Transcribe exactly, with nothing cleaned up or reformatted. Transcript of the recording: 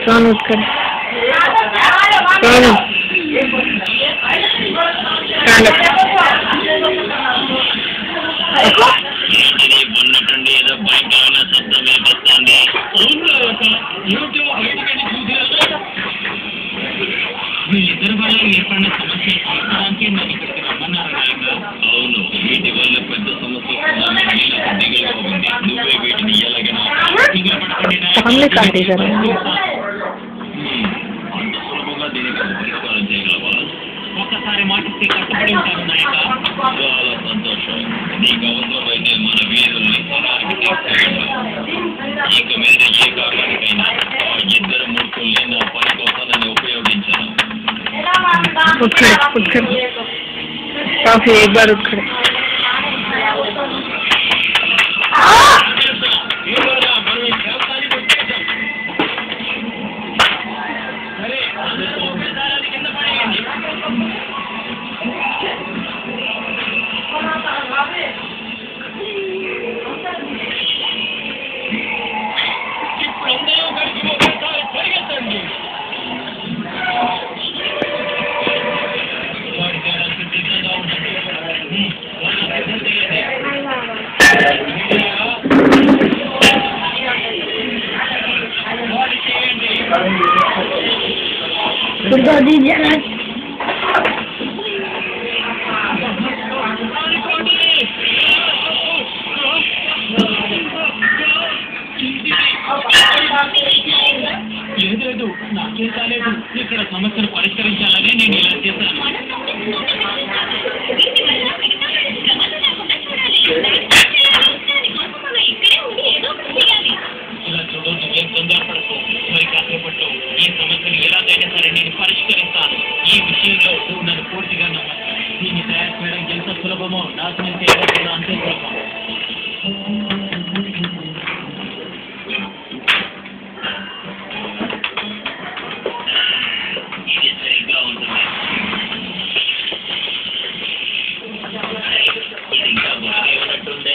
सोनू कर सोनू వీళ్ళిద్దరి వల్ల ఏర్పడిన సమస్య తీర్చడానికి నన్ను ఇక్కడికి రమ్మన్నారు నాయన. అవును, వీటి వల్ల పెద్ద సమస్య దిగులుగా ఉంది. నువ్వే వీటిని ఎలాగైనా దిగులు పడకండి అంత సులభంగా దీనికి పరిష్కారం చేయగలవా? ఒక్కసారి మాటిస్తే కష్టపడి ఉంటాను నాయక. చాలా సంతోషం. నీకు అవసరమైతే మన వీరుల్ని స్థలానికి తీసుకెళ్ళాం. ఇక మీద ఏ కారణానికైనా ఆ ఇద్దరు మూర్ఖుల్ని నా పని కోసం నన్ను ఉపయోగించాను. उठ खड़े उठ खड़े काफी एक बार उठ खड़े सुधा दीजिए ना లేదు నాకేం కాలేదు. ఇక్కడ సమస్యను పరిష్కరించాలని నేను ఇలా చేశాను. ఇలా చూడు, నువ్వేం తొందరపడకు. మరి కాసేపట్లో ఈ సమస్యను ఎలాగైనా సరే నేను పరిష్కరిస్తాను. ఈ విషయంలో నువ్వు నన్ను పూర్తిగా నమ్మచ్చు. దీన్ని తయారు చేయడం ఎంత సులభమో నాశనం చేయడం కూడా అంతే సులభం. ఇది సరిగ్గా ఉంటుంది. ఇది ఇంకా బాగా ఉన్నట్టుండే.